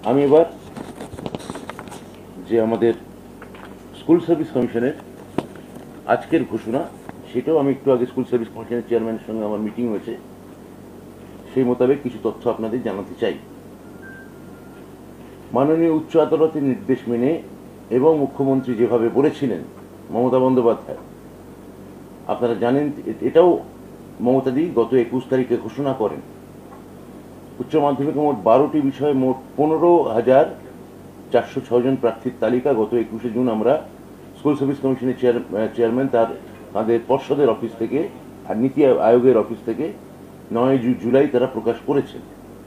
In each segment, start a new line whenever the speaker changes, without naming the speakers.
আমি এবার যে আমাদের স্কুল সার্ভিস কমিশনের আজকের ঘোষণা, সেটাও আমি একটু আগে স্কুল সার্ভিস কমিশনের চেয়ারম্যানের সঙ্গে আমার মিটিং হয়েছে, সেই মোতাবেক কিছু তথ্য আপনাদের জানাতে চাই। মাননীয় উচ্চ আদালতের নির্দেশ মেনে এবং মুখ্যমন্ত্রী যেভাবে বলেছিলেন, মমতা বন্দ্যোপাধ্যায়, আপনারা জানেন এটাও মমতাদি গত 21 তারিখে ঘোষণা করেন। উচ্চ মাধ্যমিকে মোট 12টি বিষয়ে মোট 15,406 জন প্রার্থীর তালিকা গত 21শে জুন আমরা স্কুল সার্ভিস কমিশনের চেয়ারম্যান তাদের পর্ষদের অফিস থেকে আর নীতি আয়োগের অফিস থেকে 9 জুলাই তারা প্রকাশ করেছেন।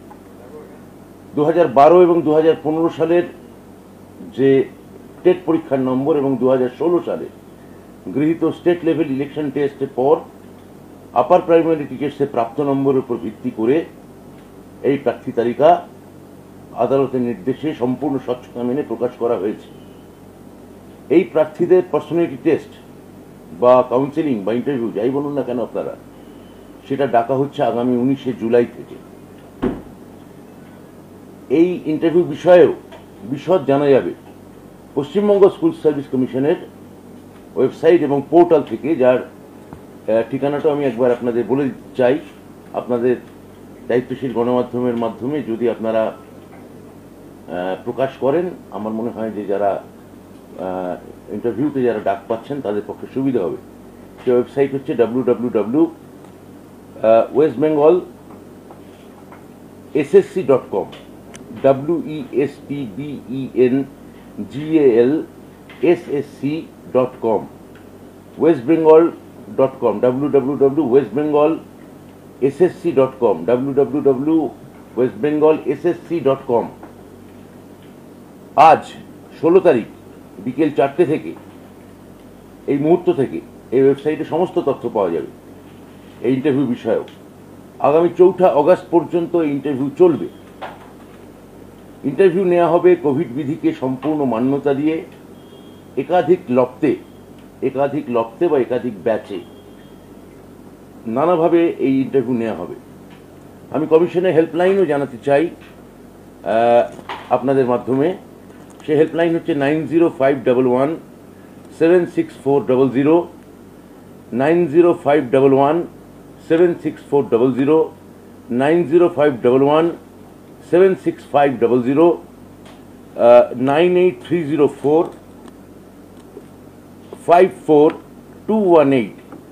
2012 এবং 2015 সালের যে টেট পরীক্ষার নম্বর এবং 2016 সালে গৃহীত স্টেট লেভেল ইলেকশন টেস্টের পর আপার প্রাইমারি টিচার্সে প্রাপ্ত নম্বরের উপর ভিত্তি করে এই প্রার্থী তালিকা আদালতের নির্দেশে সম্পূর্ণ স্বচ্ছতা মেনে প্রকাশ করা হয়েছে। এই প্রার্থীদের পার্সোনালিটি টেস্ট বা কাউন্সেলিং বা ইন্টারভিউ যাই বলুন না কেন আপনারা, সেটা ডাকা হচ্ছে আগামী 19শে জুলাই থেকে। এই ইন্টারভিউ বিষয়েও বিশদ জানা যাবে পশ্চিমবঙ্গ স্কুল সার্ভিস কমিশনের ওয়েবসাইট এবং পোর্টাল থেকে, যার ঠিকানাটা আমি একবার আপনাদের বলে চাই। আপনাদের দায়িত্বশীল গণমাধ্যমের মাধ্যমে যদি আপনারা প্রকাশ করেন, আমার মনে হয় যে যারা ইন্টারভিউতে যারা ডাক পাচ্ছেন তাদের পক্ষে সুবিধা হবে। সে ওয়েবসাইট হচ্ছে www.westbengalssc.com westbengalssc.com westbengal.com www.westbengalssc.com www.westbengalssc.com আজ 16 তারিখ বিকেল 4টে থেকে, এই মুহূর্ত থেকে এই ওয়েবসাইটে সমস্ত তথ্য পাওয়া যাবে এই ইন্টারভিউ বিষয়েও। আগামী 4 আগস্ট পর্যন্ত এই ইন্টারভিউ চলবে। ইন্টারভিউ নেওয়া হবে কোভিড বিধিকে সম্পূর্ণ মান্যতা দিয়ে একাধিক লপ্তে বা একাধিক ব্যাচে নানাভাবে এই ইন্টারভিউ নেওয়া হবে। আমি কমিশনের হেল্পলাইনও জানাতে চাই আপনাদের মাধ্যমে। সে হেল্পলাইন হচ্ছে 9051176400 9051176400 9051176500 98304 54218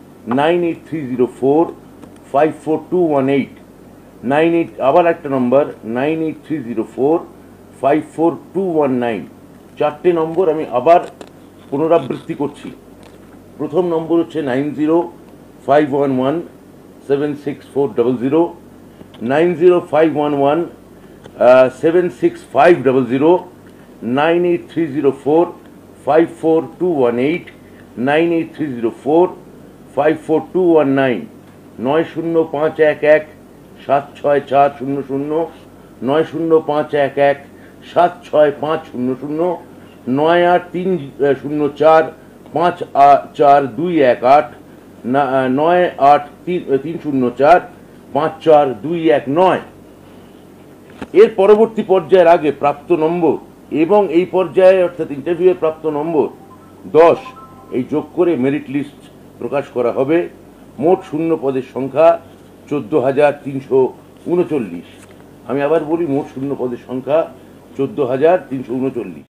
98304 54218 98 আবার একটা নম্বর 98304 54219। 4টে নম্বর আমি আবার পুনরাবৃত্তি করছি। প্রথম নম্বর হচ্ছে 9051176400 9051176500 98304 54218 98304 54219 90511 76400 90511 76500 98304 54218 98304 54219। এর পরবর্তী পর্যায়ের আগে প্রাপ্ত নম্বর এবং এই পর্যায়ে অর্থাৎ ইন্টারভিউয়ের প্রাপ্ত নম্বর 10 এই যোগ করে মেরিট লিস্ট প্রকাশ করা হবে। মোট শূন্য পদের সংখ্যা 14,339। আমি আবার বলি, মোট শূন্য পদের সংখ্যা 14,339।